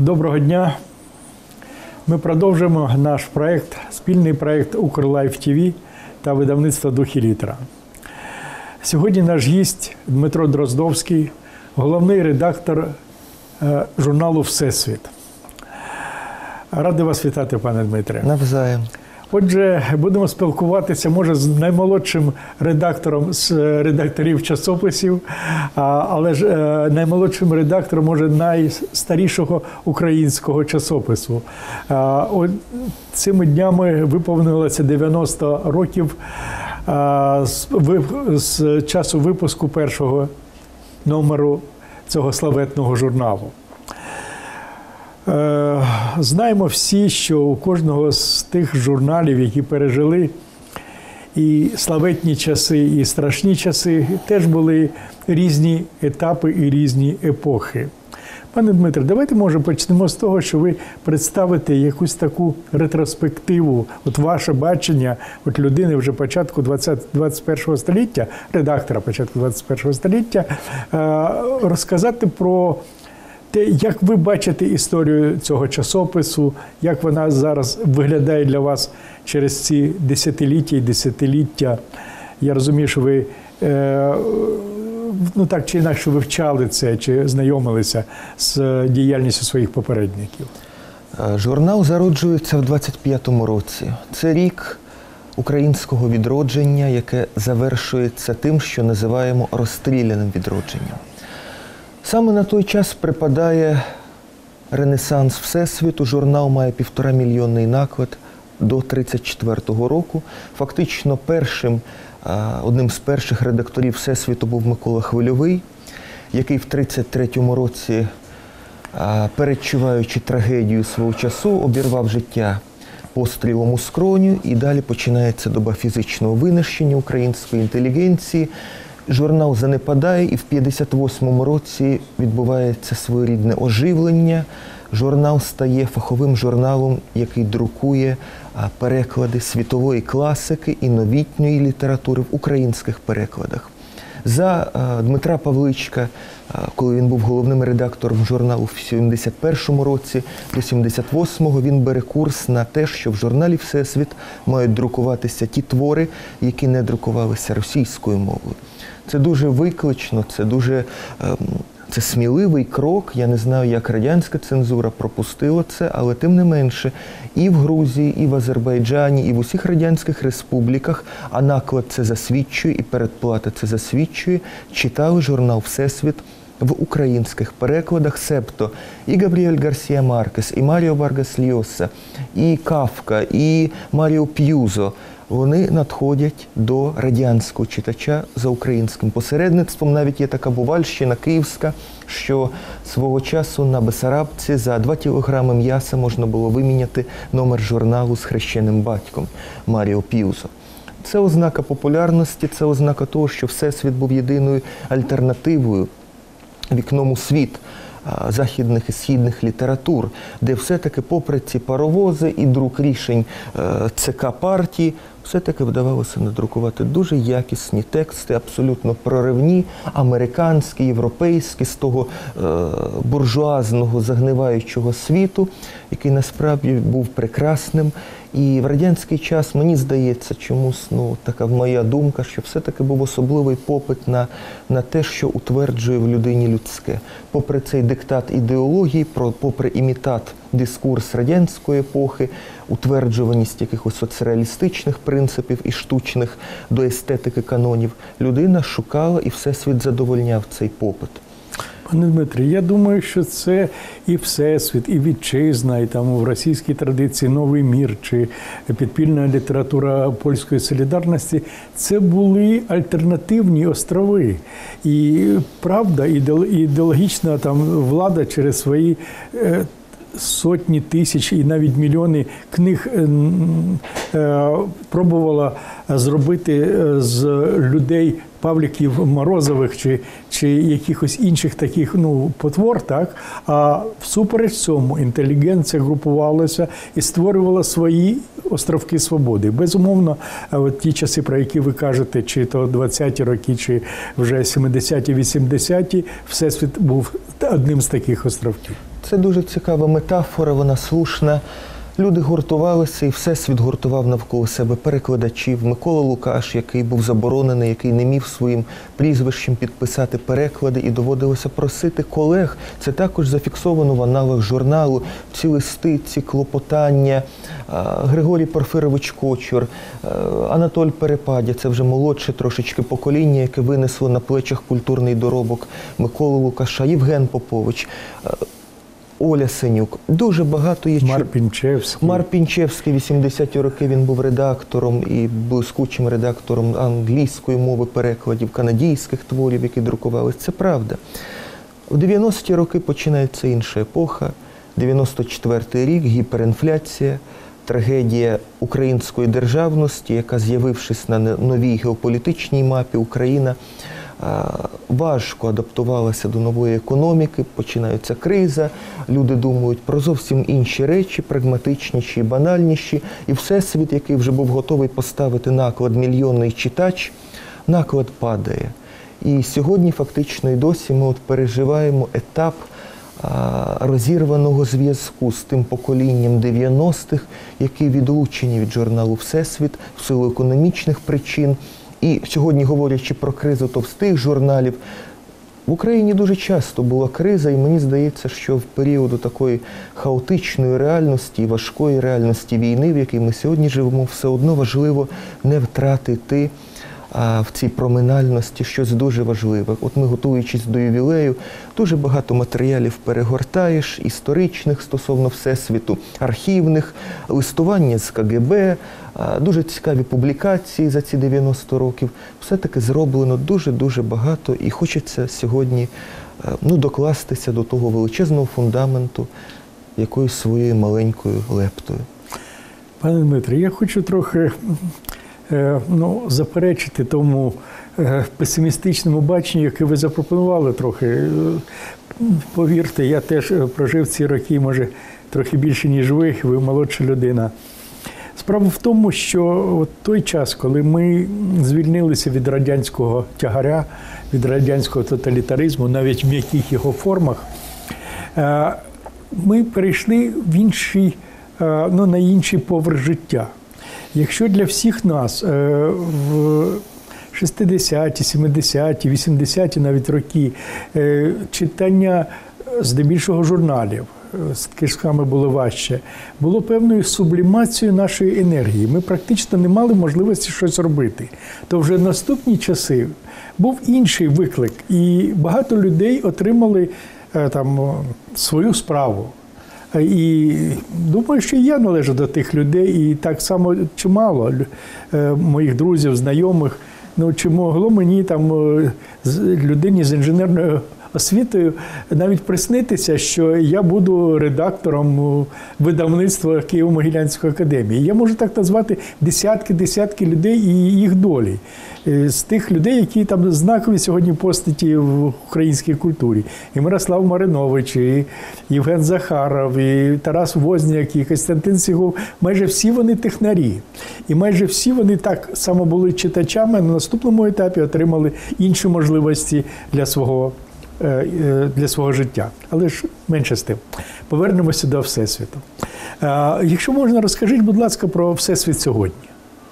Доброго дня. Ми продовжуємо наш проєкт, спільний проєкт «Укрлайф ТВ» та видавництва «Дух і літера». Сьогодні наш гість Дмитро Дроздовський, головний редактор журналу «Всесвіт». Радий вас вітати, пане Дмитре. Навзаєм. Отже, будемо спілкуватися, може, з наймолодшим редактором з редакторів часописів, але ж наймолодшим редактором, може, найстарішого українського часопису. Цими днями виповнилося 90 років з часу випуску першого номеру цього славетного журналу. Знаємо всі, що у кожного з тих журналів, які пережили і славетні часи, і страшні часи, теж були різні етапи і різні епохи. Пане Дмитре, давайте, може, почнемо з того, що ви представите якусь таку ретроспективу, от ваше бачення, от людини вже початку 21 століття, редактора початку 21 століття, розказати про те, як ви бачите історію цього часопису, як вона зараз виглядає для вас через ці десятиліття і десятиліття. Я розумію, що ви так чи інакше вивчали це, чи знайомилися з діяльністю своїх попередників. Журнал зароджується в 25-му році. Це рік українського відродження, яке завершується тим, що називаємо розстріляним відродженням. Саме на той час припадає ренесанс Всесвіту. Журнал має 1,5-мільйонний наклад до 1934 року. Фактично одним з перших редакторів Всесвіту був Микола Хвильовий, який в 1933 році, передчуваючи трагедію свого часу, обірвав життя пострілом у скроню, і далі починається доба фізичного винищення української інтелігенції. Журнал занепадає, і в 1958 році відбувається своєрідне оживлення. Журнал стає фаховим журналом, який друкує переклади світової класики і новітньої літератури в українських перекладах. За Дмитра Павличка, коли він був головним редактором журналу в 1971 році, до 1978-го він бере курс на те, що в журналі «Всесвіт» мають друкуватися ті твори, які не друкувалися російською мовою. Це дуже виклично, це сміливий крок. Я не знаю, як радянська цензура пропустила це, але тим не менше і в Грузії, і в Азербайджані, і в усіх радянських республіках, а наклад це засвідчує, і передплата це засвідчує, читали журнал «Всесвіт» в українських перекладах, себто і Габріель Гарсія Маркес, і Маріо Варгас Льоса, і Кафка, і Маріо П'юзо. Вони надходять до радянського читача за українським посередництвом. Навіть є така бувальщина київська, що свого часу на Бесарабці за 2 кілограми м'яса можна було виміняти номер журналу з хрещеним батьком Маріо П'юзо. Це ознака популярності, це ознака того, що Всесвіт був єдиною альтернативою, вікном у світ західних і східних літератур, де все-таки попри ці паровози і друк рішень ЦК партії, все-таки вдавалося надрукувати дуже якісні тексти, абсолютно проривні, американські, європейські, з того буржуазного, загниваючого світу, який насправді був прекрасним. І в радянський час, мені здається, чомусь, така моя думка, що все-таки був особливий попит на те, що утверджує в людині людське. Попри цей диктат ідеології, попри імітат дискурс радянської епохи, утверджуваність якихось соцреалістичних принципів і штучних до естетики канонів, людина шукала, і Всесвіт задовольняв цей попит. Пане Дмитре, я думаю, що це і Всесвіт, і Вітчизна, і там в російській традиції Новий мір, чи підпільна література польської солідарності – це були альтернативні острови. І правда, ідеологічна там влада через свої сотні тисяч і навіть мільйони книг пробувала зробити з людей Павліків Морозових чи якихось інших таких потвор, так? А всупереч цьому інтелігенція групувалася і створювала свої островки свободи. Безумовно, от ті часи, про які ви кажете, чи то 20-ті роки, чи вже 70-ті, 80-ті, Всесвіт був одним з таких островків. Це дуже цікава метафора, вона слушна. Люди гуртувалися, і Всесвіт гуртував навколо себе перекладачів. Микола Лукаш, який був заборонений, який не міг своїм прізвищем підписати переклади, і доводилося просити колег. Це також зафіксовано в аналах журналу. Ці листи, ці клопотання. Григорій Порфирович Кочур, Анатоль Перепадя, це вже молодше трошечки покоління, яке винесло на плечах культурний доробок Миколи Лукаша, Євген Попович, Оля Сенюк. Дуже багато є. Мар Пінчевський, 80-ті роки він був редактором і блискучим редактором англійської мови, перекладів, канадійських творів, які друкувалися. Це правда. В 90-ті роки починається інша епоха. 94-й рік, гіперінфляція, трагедія української державності, яка, з'явившись на новій геополітичній мапі, Україна важко адаптувалася до нової економіки, починається криза, люди думають про зовсім інші речі, прагматичніші і банальніші, і Всесвіт, який вже був готовий поставити наклад мільйонний читач, наклад падає. І сьогодні фактично і досі ми переживаємо етап розірваного зв'язку з тим поколінням 90-х, які відлучені від журналу «Всесвіт» в силу економічних причин. І сьогодні, говорячи про кризу товстих журналів, в Україні дуже часто була криза, і мені здається, що в періоду такої хаотичної реальності, важкої реальності війни, в якій ми сьогодні живемо, все одно важливо не втратити в цій проминальності щось дуже важливе. От ми, готуючись до ювілею, дуже багато матеріалів перегортаєш, історичних стосовно Всесвіту, архівних, листування з КГБ, дуже цікаві публікації за ці 90 років. Все-таки зроблено дуже-дуже багато, і хочеться сьогодні докластися до того величезного фундаменту якоюсь своєю маленькою лептою. Пане Дмитре, я хочу трохи заперечити тому песимістичному баченню, яке ви запропонували трохи. Повірте, я теж прожив ці роки, може, трохи більше, ніж ви молодша людина. Справа в тому, що от той час, коли ми звільнилися від радянського тягаря, від радянського тоталітаризму, навіть в м'яких його формах, ми перейшли в інший, на інший поверх життя. Якщо для всіх нас в 60-ті, 70-ті, 80-ті навіть роки читання здебільшого журналів, з книжками було важче, було певною сублімацією нашої енергії. Ми практично не мали можливості щось робити. То вже в наступні часи був інший виклик, і багато людей отримали свою справу. І думаю, що я належу до тих людей, і так само чимало моїх друзів, знайомих, чи могло мені людині з інженерною освітою навіть приснитися, що я буду редактором видавництва Києво-Могилянської академії. Я можу так назвати десятки людей і їх долі. З тих людей, які знакові сьогодні постаті в українській культурі. І Мирослав Маринович, і Євген Захаров, і Тарас Возняк, і Костянтин Сігов. Майже всі вони технарі. І майже всі вони так само були читачами, а на наступному етапі отримали інші можливості для свого життя. Але ж менше з тим. Повернемося до Всесвіту. Якщо можна, розкажіть, будь ласка, про Всесвіт сьогодні.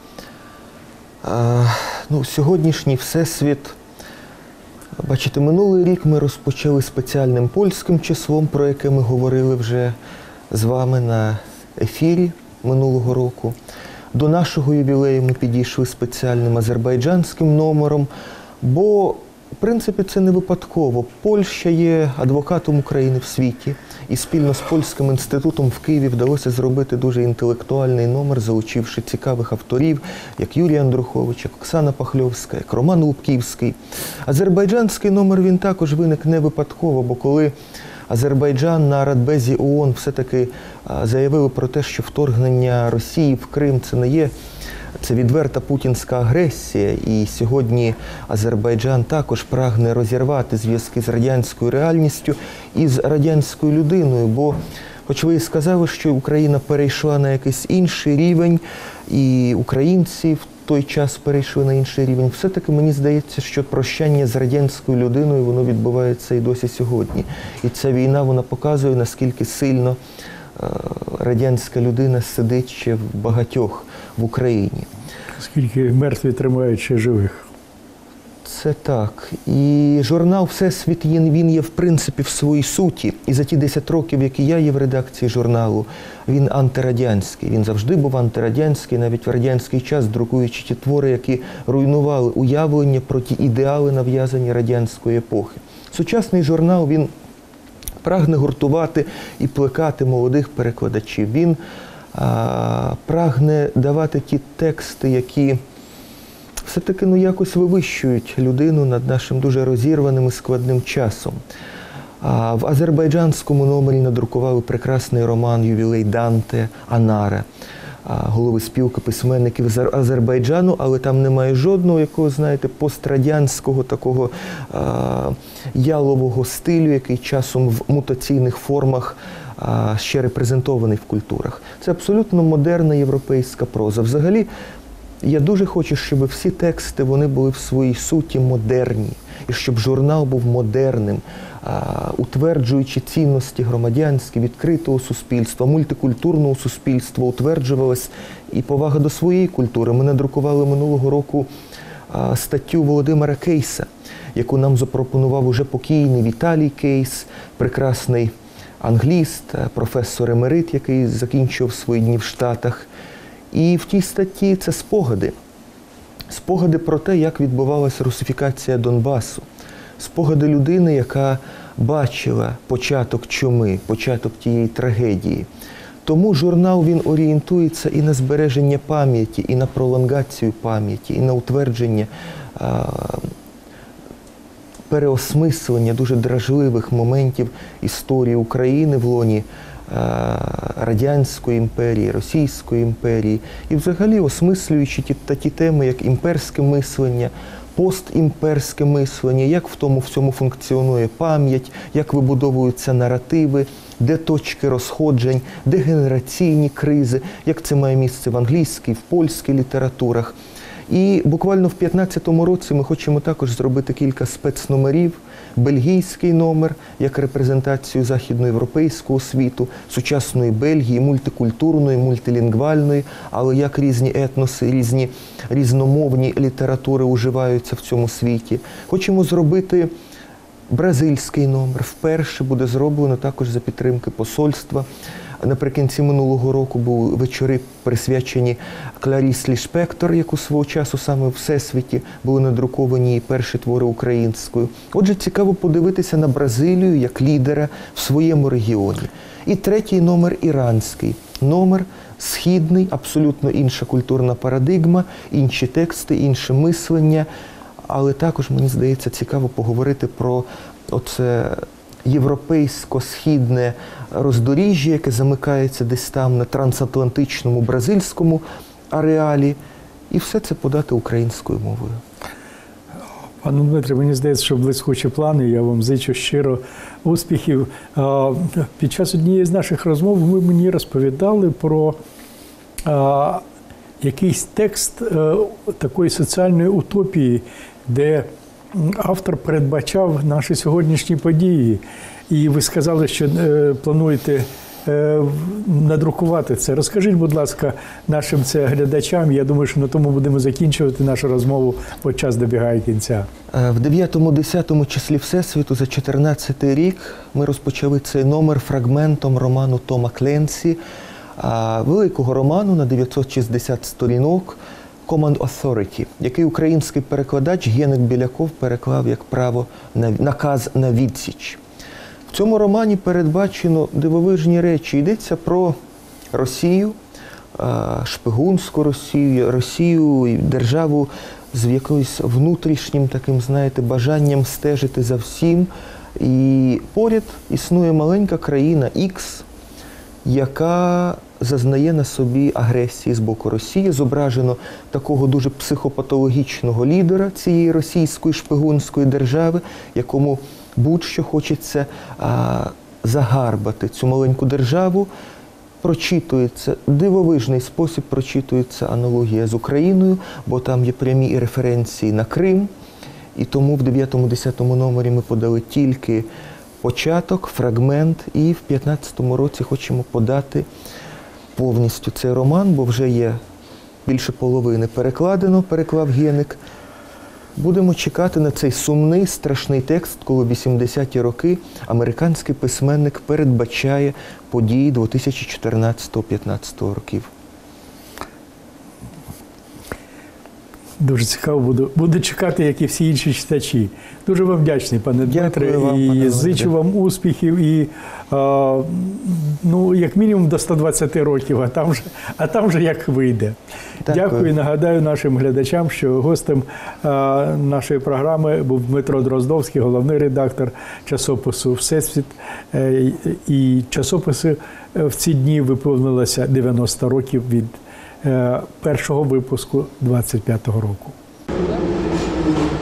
Сьогоднішній Всесвіт, бачите, минулий рік ми розпочали спеціальним польським числом, про яке ми говорили вже з вами на ефірі минулого року. До нашого ювілею ми підійшли спеціальним азербайджанським номером, бо в принципі, це не випадково. Польща є адвокатом України в світі, і спільно з Польським інститутом в Києві вдалося зробити дуже інтелектуальний номер, залучивши цікавих авторів, як Юрій Андрухович, як Оксана Пахльовська, як Роман Лубківський. Азербайджанський номер, він також виник не випадково, бо коли Азербайджан на Радбезі ООН все-таки заявили про те, що вторгнення Росії в Крим – це відверта путінська агресія, і сьогодні Азербайджан також прагне розірвати зв'язки з радянською реальністю і з радянською людиною, бо, хоч ви і сказали, що Україна перейшла на якийсь інший рівень, і українці той час перейшли на інший рівень. Все-таки мені здається, що прощання з радянською людиною, воно відбувається і досі сьогодні. І ця війна, вона показує, наскільки сильно радянська людина сидить ще в багатьох в Україні. Скільки мертві тримають ще живих. Це так. І журнал «Всесвіт» він є, в принципі, в своїй суті. І за ті 10 років, які я є в редакції журналу, він антирадянський. Він завжди був антирадянський, навіть в радянський час, друкуючи ті твори, які руйнували уявлення про ті ідеали, нав'язані радянської епохи. Сучасний журнал, він прагне гуртувати і плекати молодих перекладачів. Він прагне давати ті тексти, які все-таки якось вивищують людину над нашим дуже розірваним і складним часом. В азербайджанському номері надрукували прекрасний роман «Ювілей Данте» Анара, голови спілки письменників з Азербайджану, але там немає жодного якого, знаєте, пострадянського такого ялового стилю, який часом в мутаційних формах ще репрезентований в культурах. Це абсолютно модерна європейська проза. Взагалі, я дуже хочу, щоб всі тексти, вони були в своїй суті модерні, і щоб журнал був модерним, утверджуючи цінності громадянські, відкритого суспільства, мультикультурного суспільства, утверджувалась і повага до своєї культури. Ми надрукували минулого року статтю Володимира Кейса, яку нам запропонував уже покійний Віталій Кейс, прекрасний англіст, професор емерит, який закінчував свої дні в Штатах. І в тій статті це спогади. Спогади про те, як відбувалася русифікація Донбасу. Спогади людини, яка бачила початок чуми, початок тієї трагедії. Тому журнал, він орієнтується і на збереження пам'яті, і на пролонгацію пам'яті, і на утвердження, переосмислення дуже дражливих моментів історії України в лоні Радянської імперії, Російської імперії, і взагалі осмислюючи такі теми, як імперське мислення, постімперське мислення, як в тому всьому функціонує пам'ять, як вибудовуються наративи, де точки розходжень, де генераційні кризи, як це має місце в англійській, в польській літературах. І буквально в 2015 році ми хочемо також зробити кілька спецномерів. Бельгійський номер, як репрезентацію західноєвропейського світу, сучасної Бельгії, мультикультурної, мультилінгвальної, але як різні етноси, різні різномовні літератури уживаються в цьому світі. Хочемо зробити бразильський номер. Вперше буде зроблено також за підтримки посольства. Наприкінці минулого року були вечори, присвячені Кларіс Лішпектор, яку свого часу саме в Всесвіті були надруковані її перші твори українською. Отже, цікаво подивитися на Бразилію як лідера в своєму регіоні. І третій номер – іранський. Номер східний, абсолютно інша культурна парадигма, інші тексти, інше мислення. Але також, мені здається, цікаво поговорити про оце європейсько-східне роздоріжжя, яке замикається десь там на трансатлантичному бразильському ареалі, і все це подати українською мовою. Пане Дмитре, мені здається, що блискучі плани, я вам зичу щиро успіхів. Під час однієї з наших розмов ви мені розповідали про якийсь текст такої соціальної утопії, де автор передбачав наші сьогоднішні події. І ви сказали, що плануєте надрукувати це. Розкажіть, будь ласка, нашим глядачам. Я думаю, що на тому будемо закінчувати нашу розмову, бо час добігає кінця. В 9-10 числі Всесвіту за 2014 рік ми розпочали цей номер фрагментом роману Тома Кленсі, великого роману на 960 сторінок «Command Authority», який український перекладач Геннадій Біляков переклав як «Наказ на відсіч». В цьому романі передбачено дивовижні речі. Йдеться про Росію, шпигунську Росію, Росію, державу з якоюсь внутрішнім таким, знаєте, бажанням стежити за всім. І поряд існує маленька країна Ікс, яка зазнає на собі агресії з боку Росії. Зображено такого дуже психопатологічного лідера цієї російської шпигунської держави, якому будь-що хочеться загарбати цю маленьку державу прочитується, дивовижний спосіб прочитується аналогія з Україною, бо там є прямі референції на Крим. І тому в 9-10 номері ми подали тільки початок, фрагмент, і в 15-му році хочемо подати повністю цей роман, бо вже є більше половини перекладено, переклав Геник. Будемо чекати на цей сумний, страшний текст, коли в 80-ті роки американський письменник передбачає події 2014-15 років. Дуже цікаво буду чекати, як і всі інші читачі. Дуже вам вдячний, пане Дмитре, вам, і пане зичу вам успіхів, і ну, як мінімум до 120 років, а там вже як вийде. Дякую. Нагадаю нашим глядачам, що гостем нашої програми був Дмитро Дроздовський, головний редактор часопису «Всесвіт». І часопису в ці дні виповнилося 90 років від першого випуску 25-го року.